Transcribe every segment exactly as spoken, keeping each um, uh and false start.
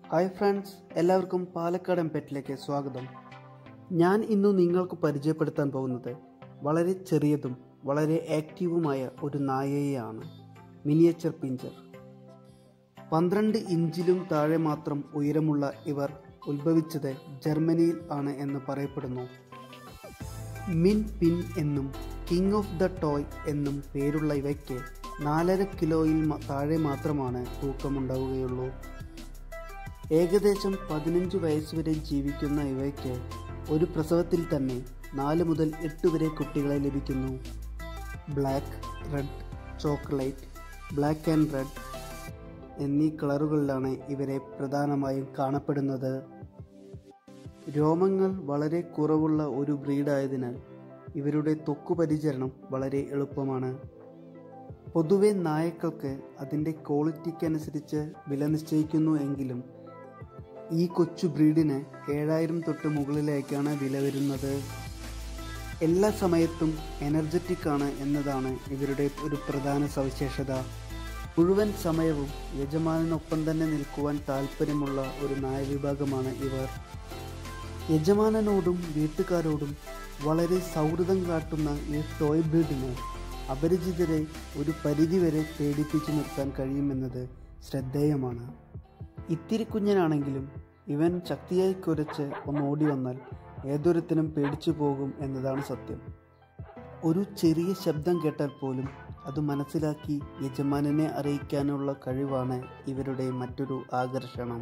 Hi friends, എല്ലാവർക്കും പാലക്കാടൻ പെറ്റിലേക്ക് സ്വാഗതം. ഞാൻ ഇന്ന് നിങ്ങൾക്ക് പരിചയപ്പെടുത്താൻ പോകുന്നത് വളരെ ചെറിയതും വളരെ ആക്റ്റീവുമായ ഒരു നായയെയാണ്, മിനിയേച്ചർ പിഞ്ചർ. പന്ത്രണ്ട് ഇഞ്ചിലും താഴെ മാത്രം ഉയരമുള്ള ഇവർ ഉത്ഭവിച്ചത് ജർമ്മനിയിൽ ആണ് എന്ന് പറയപ്പെടുന്നു. മിൻ പിൻ എന്നും കിങ് ഓഫ് ദ ടോയ് എന്നും പേരുള്ള ഇവയ്ക്ക് നാലര കിലോയിൽ താഴെ മാത്രമാണ് തൂക്കമുണ്ടാവുകയുള്ളൂ. ഏകദേശം പതിനഞ്ച് വയസ്സ് വരെ ജീവിക്കുന്ന ഇവയ്ക്ക് ഒരു പ്രസവത്തിൽ തന്നെ നാല് മുതൽ എട്ട് വരെ കുട്ടികളെ ലഭിക്കുന്നു. Black, red, chocolate, black and red എന്നീ കളറുകളിലാണ് ഇവരെ പ്രധാനമായും കാണപ്പെടുന്നത്. രോമങ്ങൾ വളരെ കുറവുള്ള ഒരു ബ്രീഡായതിനാൽ ഇവരുടെ ത്വക്ക് പരിചരണം വളരെ എളുപ്പമാണ്. പൊതുവെ നായക്കൾക്ക് അതിൻ്റെ ക്വാളിറ്റിക്കനുസരിച്ച് വില നിശ്ചയിക്കുന്നു എങ്കിലും ഈ കൊച്ചു ബ്രീഡിന് ഏഴായിരം തൊട്ട് മുകളിലേക്കാണ് വില വരുന്നത്. എല്ലാ സമയത്തും എനർജറ്റിക് ആണ് എന്നതാണ് ഇവരുടെ ഒരു പ്രധാന സവിശേഷത. മുഴുവൻ സമയവും യജമാനനൊപ്പം തന്നെ നിൽക്കുവാൻ താല്പര്യമുള്ള ഒരു നായ വിഭാഗമാണ് ഇവർ. യജമാനനോടും വീട്ടുകാരോടും വളരെ സൗഹൃദം കാട്ടുന്ന ഈ ടോയ് ബ്രീഡിന് അപരിചിതരെ ഒരു പരിധിവരെ പേടിപ്പിച്ചു നിർത്താൻ കഴിയുമെന്നത് ശ്രദ്ധേയമാണ്. ഇത്തിരി കുഞ്ഞനാണെങ്കിലും ഇവൻ ശക്തിയായി കുരച്ച് ഒന്ന് ഓടി വന്നാൽ ഏതൊരുത്തിനും പേടിച്ചു പോകും എന്നതാണ് സത്യം. ഒരു ചെറിയ ശബ്ദം കേട്ടാൽ പോലും അത് മനസ്സിലാക്കി യജമാനനെ അറിയിക്കാനുള്ള കഴിവാണ് ഇവരുടെ മറ്റൊരു ആകർഷണം.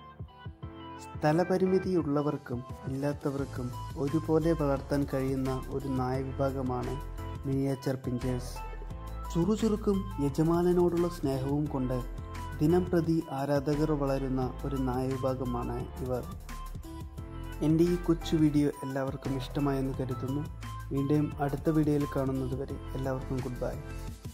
സ്ഥലപരിമിതിയുള്ളവർക്കും ഇല്ലാത്തവർക്കും ഒരുപോലെ വളർത്താൻ കഴിയുന്ന ഒരു നായ വിഭാഗമാണ് മിനിയേച്ചർ പിഞ്ചേഴ്സ്. ചുറുചുറുക്കും യജമാനനോടുള്ള സ്നേഹവും കൊണ്ട് ദിനം പ്രതി ആരാധകർ വളരുന്ന ഒരു നായ വിഭാഗമാണ് ഇവർ. എൻ്റെ ഈ കൊച്ചു വീഡിയോ എല്ലാവർക്കും ഇഷ്ടമായെന്ന് കരുതുന്നു. വീണ്ടും അടുത്ത വീഡിയോയിൽ കാണുന്നത് വരെ എല്ലാവർക്കും ഗുഡ് ബൈ.